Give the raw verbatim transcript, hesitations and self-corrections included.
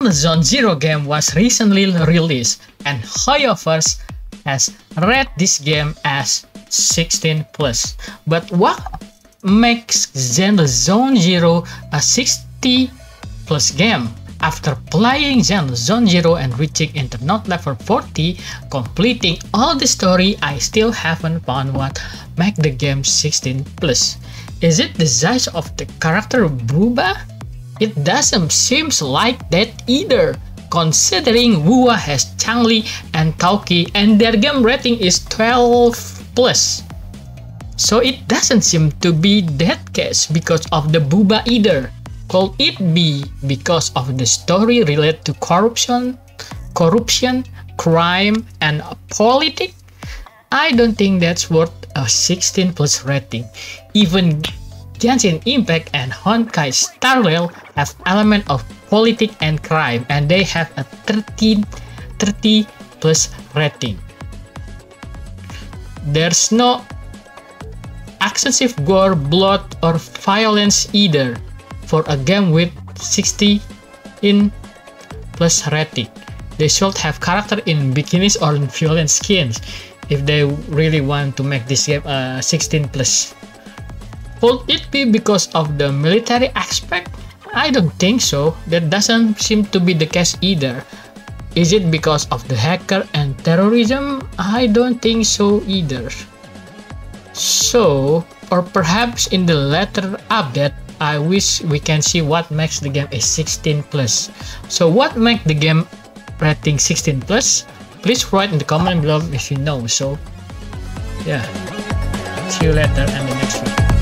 Zone Zero game was recently released, and Hoyoverse has rated this game as sixteen plus. But what makes Zenless Zone Zero a sixty plus game? After playing Zenless Zone Zero and reaching Internet level forty, completing all the story, I still haven't found what makes the game sixteen plus. Is it the size of the character Booba? It doesn't seem like that either, considering Wuwa has Changli and Tauki and their game rating is twelve plus. So it doesn't seem to be that case because of the Booba either. Could it be because of the story related to corruption, corruption, crime, and politics? I don't think that's worth a sixteen plus rating. Even Genshin Impact and Honkai Star Rail have element of politics and crime, and they have a thirteen, thirty plus rating. There's no excessive gore, blood, or violence either for a game with sixteen plus rating. They should have character in bikinis or in violent skins if they really want to make this game a sixteen plus. Could it be because of the military aspect? I don't think so. That doesn't seem to be the case either. Is it because of the hacker and terrorism? I don't think so either. So, or perhaps in the later update, I wish we can see what makes the game a sixteen plus. So what makes the game rating sixteen plus? Please write in the comment below if you know. So yeah, see you later and the next video.